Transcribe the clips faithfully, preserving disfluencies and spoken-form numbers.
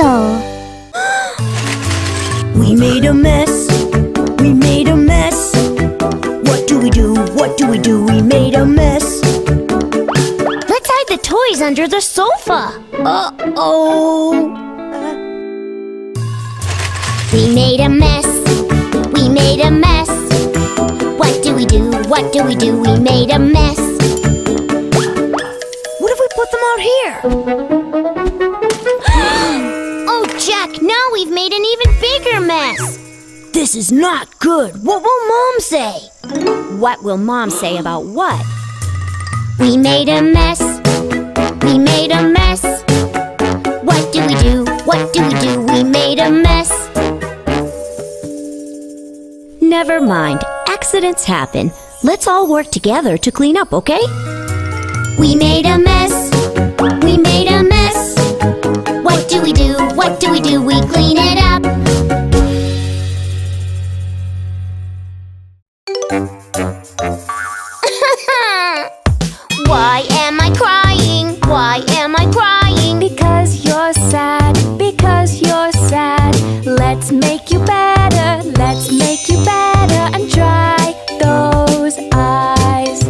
puzzle. We made a mess. We made a mess. What do we do? What do we do? We made a mess. Let's hide the toys under the sofa. Uh-oh. We made a mess. We made a mess. What do we do? What do we do? We made a mess. What if we put them out here? Oh, Jack, now we've made an even bigger mess. This is not good. What will Mom say? What will Mom say about what? We made a mess. We made a mess. What do we do? What do we do? We made a mess. Never mind. Accidents happen. Let's all work together to clean up, okay? We made a mess. We made a mess. What do we do? What do we do? We clean it up. Why am I crying? Why am I crying? Because you're sad, because you're sad. Let's make you better, let's make you better and dry those eyes.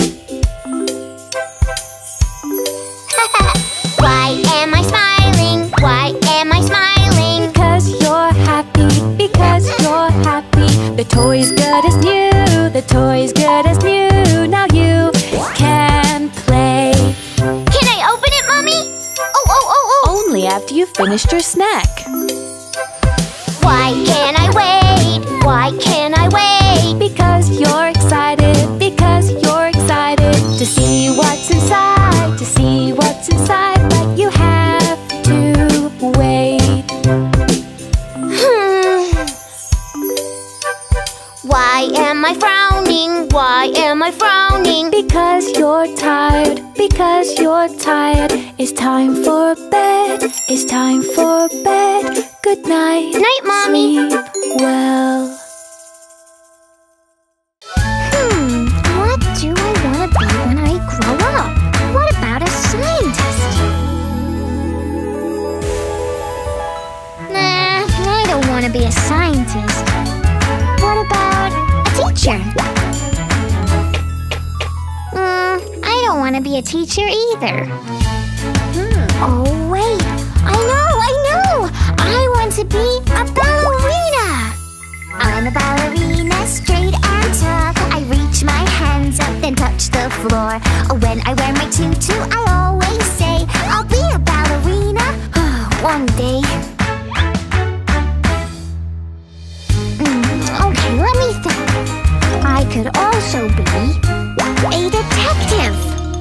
Why am I smiling? Why am I smiling? Because you're happy, because you're happy. The toy's good as new, the toy's good as new. Now you can play. Can I open it, Mommy? Oh, oh, oh, oh! Only after you've finished your snack. Why can't I wait? Why can't I wait? Because you're excited, because you're excited to see what's inside, to see what's inside, but you have to wait. Hmm. Why am I frowning? Why am I frowning? Because you're tired, because you're tired. It's time for bed, it's time for bed. Good night. Night, Mommy. Sleep well. Hmm, what do I want to be when I grow up? What about a scientist? Nah, I don't want to be a scientist. What about a teacher? Hmm, I don't want to be a teacher either. Hmm. Oh, wait. I know, I know! I want to be a ballerina! I'm a ballerina, straight and tall. I reach my hands up, then touch the floor. When I wear my tutu, I always say I'll be a ballerina one day. Mm, okay, let me think. I could also be a detective.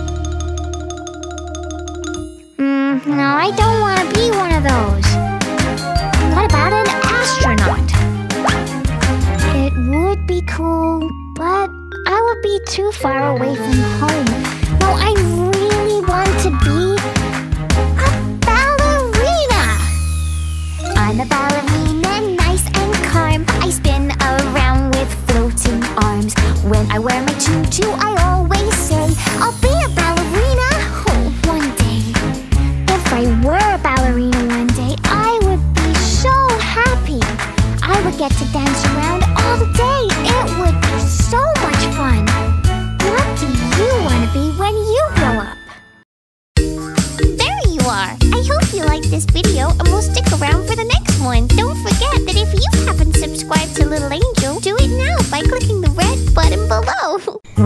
Mm, no, I don't want to be one of those. What about an astronaut? It would be cool, but I would be too far away from home. No, I really want to be a ballerina. I'm a ballerina, nice and calm. I spin around with floating arms. When I wear my tutu, I always say I'll be a ballerina oh, one day. If I were a ballerina one day, I would be so happy. I would get to dance around all the day. It would be so much fun. What do you want to be when you grow up? There you are. I hope you liked this video and will stick around for the next one. Don't forget that if you haven't subscribed to Little Angel, do it now by clicking the red button below.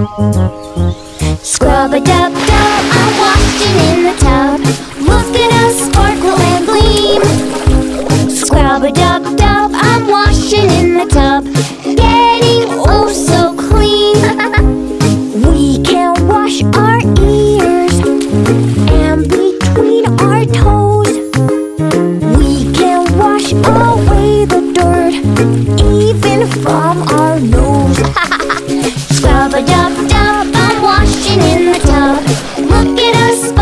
Scrub-a-dub-dub, I'm washing in the tub. Look at us sparkle and gleam. Scrub-a-dub-dub, I'm washing in the tub. Getting oh so clean. We can wash our ears and between our toes. We can wash away the dirt, even from our nose. Scrub-a-dub-dub, I'm washing in the tub. Look at us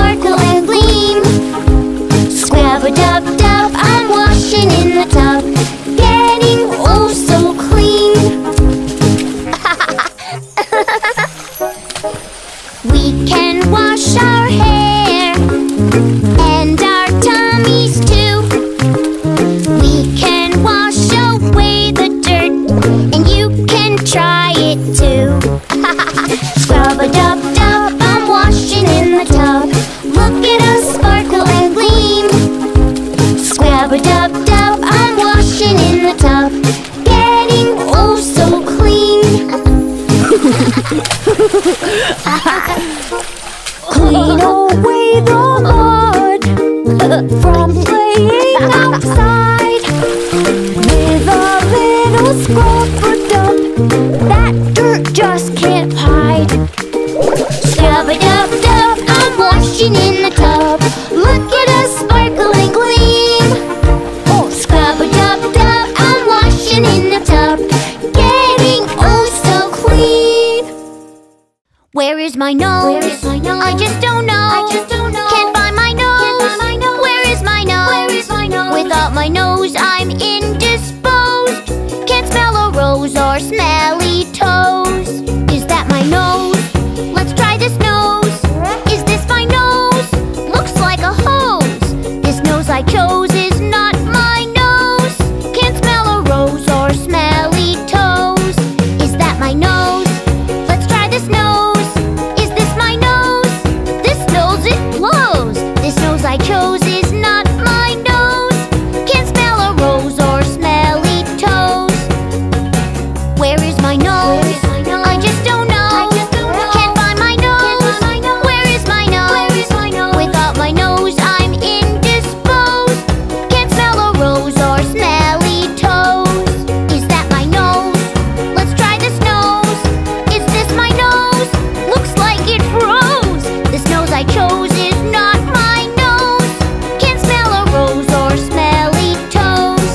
is my nose? Where is my nose? I just don't know. I just don't know. Can't find my nose. Can't find my nose. Where is my nose? Where is my nose? Without my nose, I'm indisposed. Can't smell a rose or smelly toes. Is that my nose? Let's try this nose. Is this my nose? Looks like a hose. This nose I chose is not my nose. Can't smell a rose or smelly toes. Is that my nose? Let's try this nose. Is this my nose? This nose, it blows. This nose I chose is not my nose. Can't smell a rose or smelly toes. Where is my nose? I just don't know. Can't find my nose. Where is my nose? Without my nose, I'm indisposed. Can't smell a rose or smelly toes. Is that my nose? Let's try this nose. Is this my nose? Looks like it froze. This nose I chose is not my nose. Can't smell a rose or smelly toes.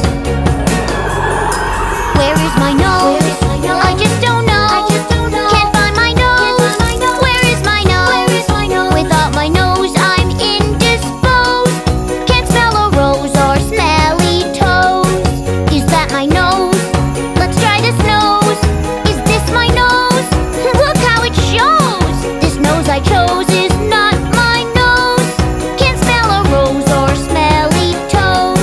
Where is my nose? I just don't know. Can't find my nose. Where is my nose? Without my nose, I'm indisposed. Can't smell a rose or smelly toes. Is that my nose? Let's try this nose. Is this my nose? Look how it shows. This nose I chose is not my nose. Can't smell a rose or smelly toes.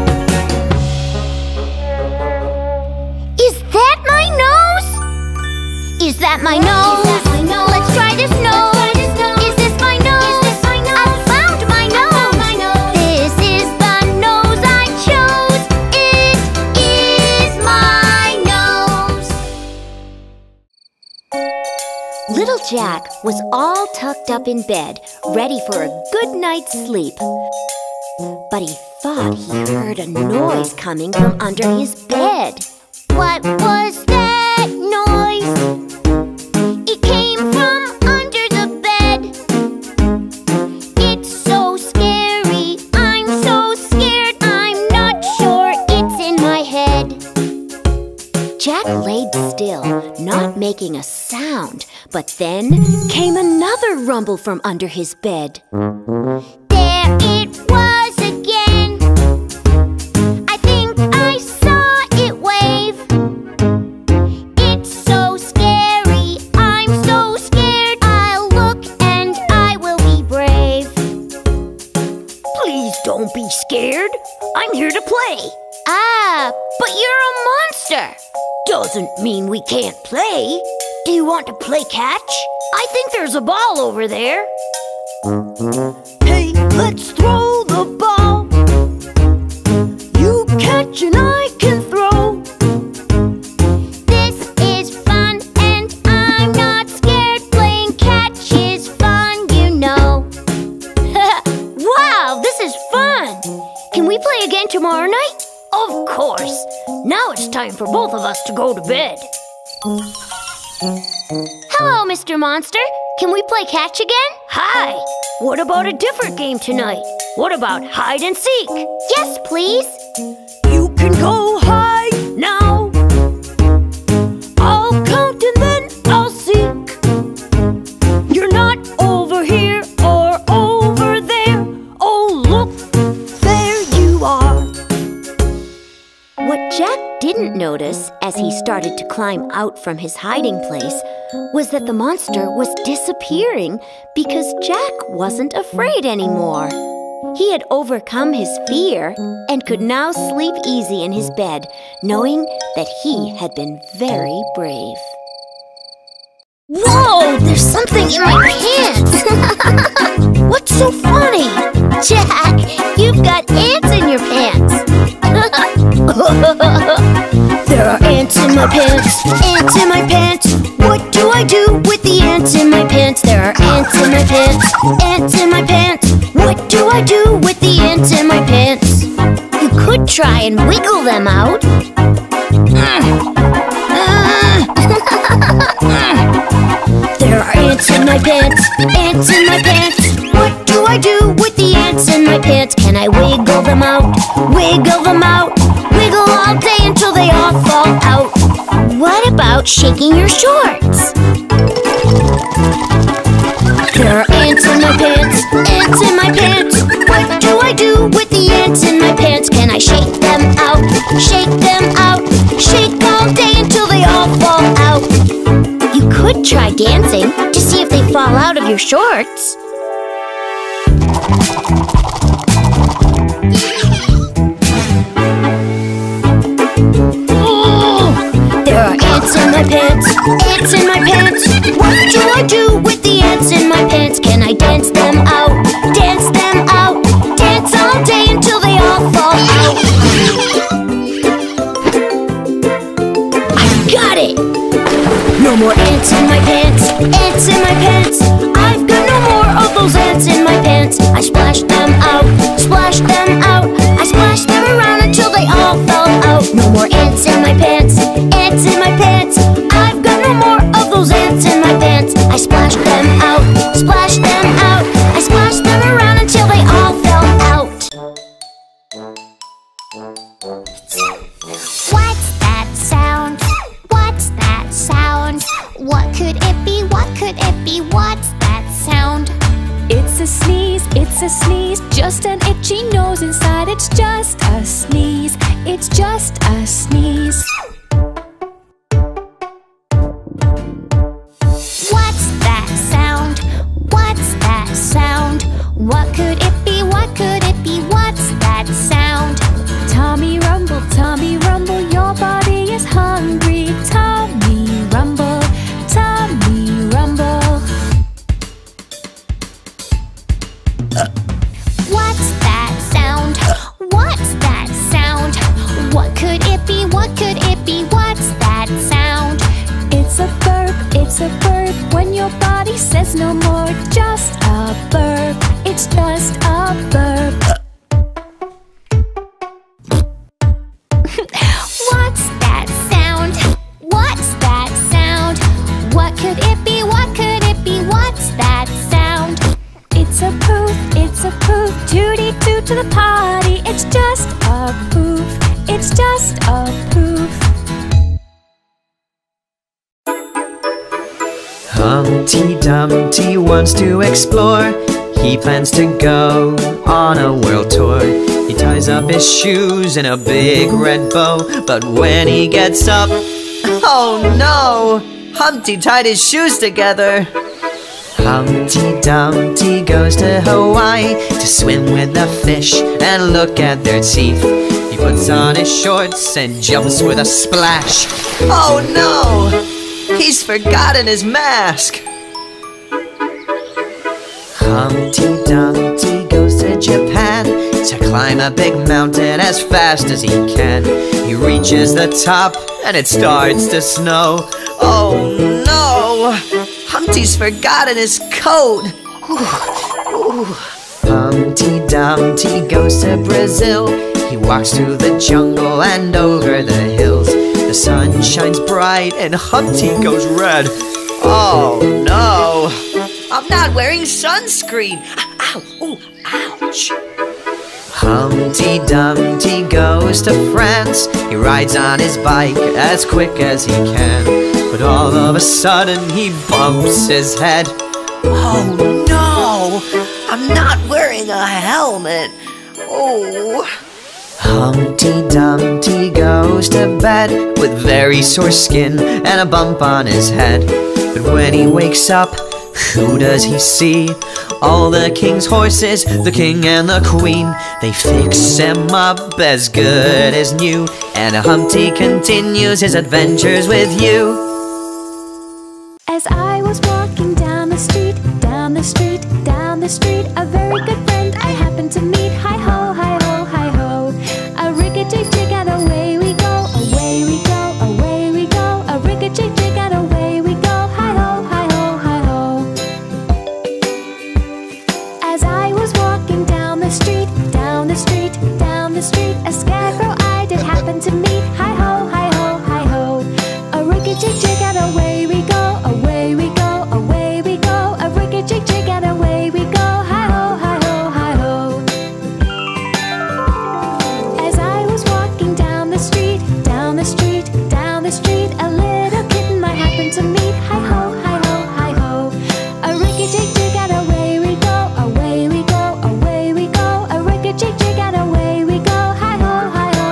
Is that my nose? Is that my nose? Let's try this nose. Is this my nose? I found my nose. This is the nose I chose. It is my nose. Little Jack was all tucked up in bed, ready for a good night's sleep. But he thought he heard a noise coming from under his bed. What was that noise? It came from under the bed. It's so scary. I'm so scared. I'm not sure it's in my head. Jack laid still, not making a sound. But then came another rumble from under his bed. There it was again. I think I saw it wave. It's so scary. I'm so scared. I'll look and I will be brave. Please don't be scared. I'm here to play. Ah, but you're a monster. Doesn't mean we can't play. Do you want to play catch? I think there's a ball over there. Hey, let's throw the ball. You catch and I can throw. This is fun and I'm not scared. Playing catch is fun, you know. Wow, this is fun. Can we play again tomorrow night? Of course. Now it's time for both of us to go to bed. Hello, Mister Monster. Can we play catch again? Hi. What about a different game tonight? What about hide and seek? Yes, please. You can go hide now. I'll count and then I'll seek. You're not over here or over there. Oh, look, there you are. What Jack didn't notice as he started to climb out from his hiding place was that the monster was disappearing because Jack wasn't afraid anymore. He had overcome his fear and could now sleep easy in his bed, knowing that he had been very brave. Whoa, there's something in my pants. What's so funny? Jack, you've got ants in your pants. There are ants in my pants, ants in my pants. What do I do with the ants in my pants? There are ants in my pants, ants in my pants. What do I do with the ants in my pants? You could try and wiggle them out. There are ants in my pants, ants in my pants. What do I do with the ants in my pants? Can I wiggle them out, wiggle them out, wiggle all day until they all fall out? What about shaking your shorts? try dancing to see if they fall out of your shorts. There are ants in my pants, ants in my pants. What do I do with the ants in my pants? Can I dance them out, dance them out, dance all day until they all fall out? I got it! No more ants in my pants, ants in my pants. I've got no more of those ants in my pants. I splashed them out, splashed them out. I splashed them around until they all fell out. No more ants in my pants, ants in my pants. I've got no more of those ants in my pants. I splashed them out, splashed them out. I splashed them around until they all fell out. What's that sound? What's that sound? What could it be? What could it be? What's that sound? It's a sneeze, it's a sneeze, just an itchy nose inside. It's just a sneeze, it's just a sneeze. What's that sound? What's that sound? What could it be? What could it be? What's that sound? Tommy rumble, Tommy rumble, your body is hungry. Tommy rumble, Tommy rumble. What's that sound? What's that sound? What could it be? What could it be? What's that sound? It's a burp, it's a burp, when your body says no more. Just a burp, it's just a burp. What's that sound? What's that sound? What could it be? What could it be? What's that sound? It's a poof, it's a poof, tooty toot to the party. It's just a poof, it's just a poof. Humpty Dumpty wants to explore. He plans to go on a world tour. He ties up his shoes in a big red bow, but when he gets up, oh no! Humpty tied his shoes together. Humpty Dumpty goes to Hawaii to swim with the fish and look at their teeth. He puts on his shorts and jumps with a splash. Oh no! He's forgotten his mask! Humpty Dumpty goes to Japan to climb a big mountain as fast as he can. He reaches the top and it starts to snow. Oh no! Humpty's forgotten his coat! Humpty Dumpty goes to Brazil. He walks through the jungle and over the hills. The sun shines bright and Humpty goes red. Oh no! I'm not wearing sunscreen! Ow! Ooh, ouch! Humpty Dumpty goes to France. He rides on his bike as quick as he can. But all of a sudden he bumps his head. Oh no! I'm not wearing a helmet! Oh! Humpty Dumpty goes to bed with very sore skin and a bump on his head. But when he wakes up, who does he see? All the king's horses, the king and the queen. They fix him up as good as new, and Humpty continues his adventures with you. As I was walking down the street, down the street, down the street, a very good friend I happened to meet. Hi-ho, hi-ho, hi-ho, a rig-a-jig-jig and away we go, away we go, away we go, a rig-a-jig-jig and away we go. Hi-ho, hi-ho, hi-ho. As I was walking down the street, down the street, down the street, a scarecrow I did happen to meet. Hi-ho, hi-ho, hi-ho, a rig-a-jig-jig and away we go, away we go, away we go, a rig-a-jig-jig and away we go. Hi-ho, hi-ho, hi-ho. As I was walking down the street, down the street, down the street, a little kitten I happened to meet. Hi-ho, hi-ho, hi-ho, a rig-a-jig-jig and away we go, away we go, away we go, a rig-a-jig-jig and away we go. Hi-ho, hi-ho,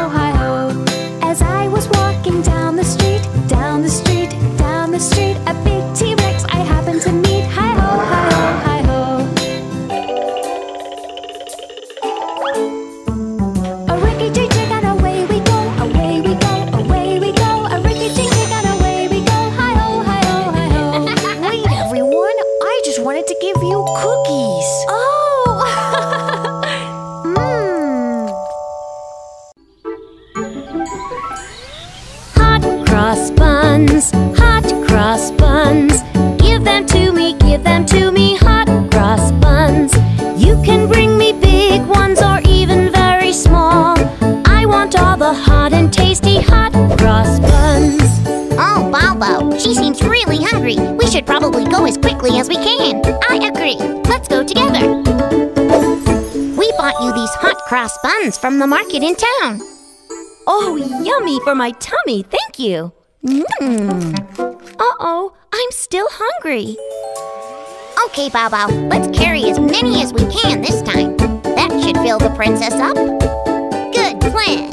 probably go as quickly as we can. I agree. Let's go together. We bought you these hot cross buns from the market in town. Oh, yummy for my tummy, thank you. Mmm. Uh-oh, I'm still hungry. Okay, Bao Bao, let's carry as many as we can this time. That should fill the princess up. Good plan.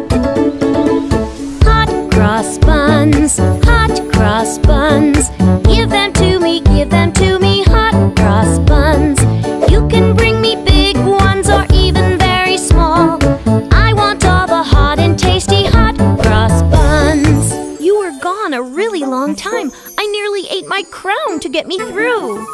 Hot cross buns, hot cross buns. Give them to me, give them to me, hot cross buns. You can bring me big ones or even very small. I want all the hot and tasty hot cross buns. You were gone a really long time. I nearly ate my crown to get me through.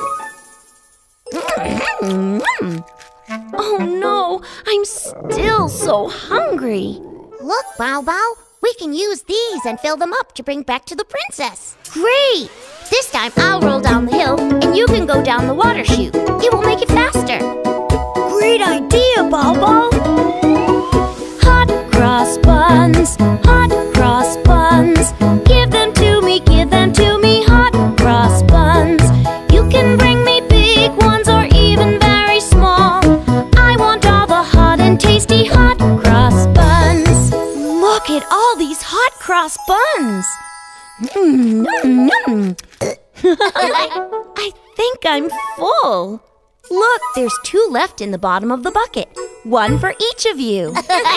Oh no, I'm still so hungry. Look, Bao Bao, we can use these and fill them up to bring back to the princess. Great! This time I'll roll down the hill and you can go down the water chute. It will make it faster. Great idea, Bao Bao. Hot cross buns, hot cross buns. Give them to me, give them to me, hot cross buns. You can bring me big ones or even very small. I want all the hot and tasty hot cross buns. Look at all these hot cross buns. Mm, mm, mm. I think I'm full. Look, there's two left in the bottom of the bucket. One for each of you.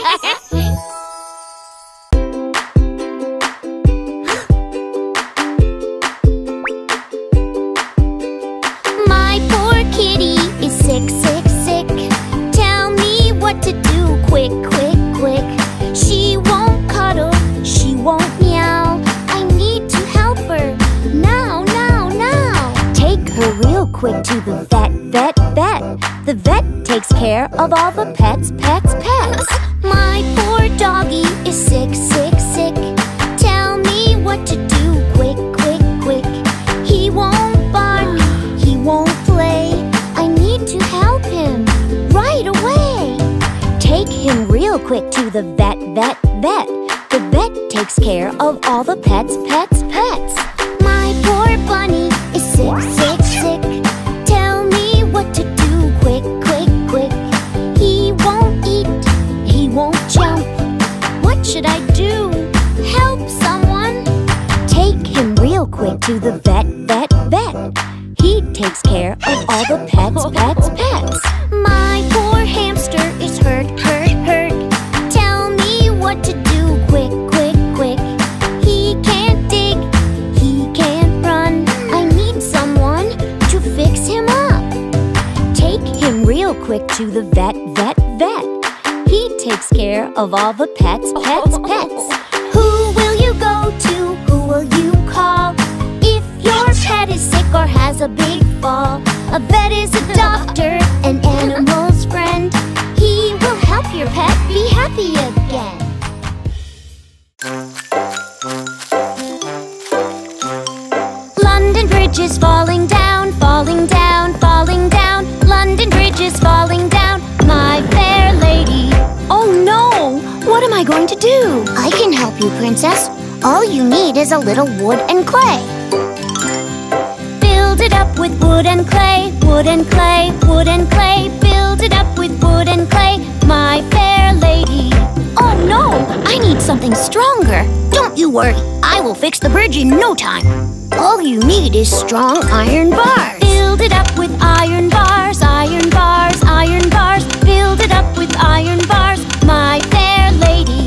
My poor kitty is sick, sick, sick. Tell me what to do, quick, quick, quick. She won't cuddle, she won't meow. I need to help her, now, now, now. Take her real quick to the vet, vet, vet. The vet takes care of all the pets, pets, pets. My poor doggy is sick, sick, sick. Tell me what to do, quick, quick, quick. He won't bark, he won't play. I need to help him right away. Take him real quick to the vet, vet, vet. The vet takes care of all the pets, pets, pets. My poor bunny is sick, sick, sick. Tell me what to do, quick, quick, quick. He won't eat, he won't jump. What should I do? Help someone! Take him real quick to the vet, vet, vet. He takes care of all the pets, pets, pets. My poor hamster is hurt, hurt, hurt. Tell me what to do, quick, quick, quick. He can't dig, he can't run. I need someone to fix him up. Take him real quick to the vet, vet, vet. He takes care of all the pets, pets, pets. Who will you go to? Who will you call? If your pet is sick or has a big fall, a vet is a doctor, an animal's friend. He will help your pet be happy again. London Bridge is falling down, falling down, falling down. London Bridge is falling down, my fair lady. Oh no! What am I going to do? I can help you, princess. All you need is a little wood and clay. Build it up with wood and clay, wood and clay, wood and clay. Build it up with wood and clay, my fair lady. Oh no, I need something stronger. Don't you worry, I will fix the bridge in no time. All you need is strong iron bars. Build it up with iron bars, iron bars, iron bars. Build it up with iron bars, my fair lady.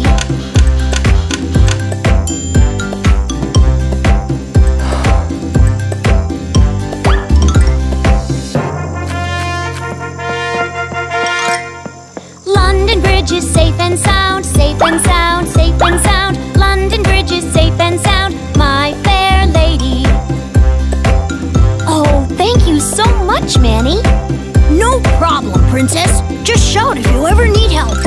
London Bridge is safe and sound, safe and sound, safe and sound. London Bridge is safe and sound, my fair lady. Oh, thank you so much, Manny. No problem, princess. Just shout if you ever need help.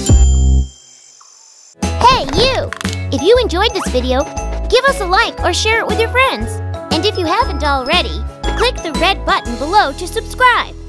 Hey, you! If you enjoyed this video, give us a like or share it with your friends. And if you haven't already, click the red button below to subscribe.